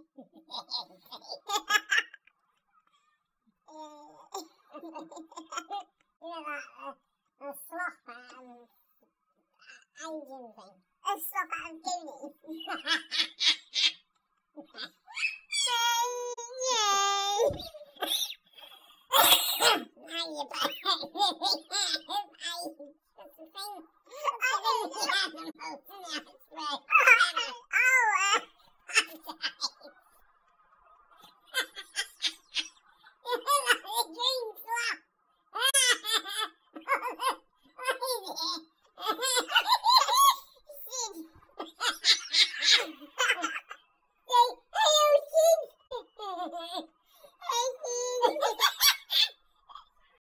A sloth engine thing. A sloth out of Goonies. Yay! Now you're back. It's the thing. I don't know the animals, isn't it?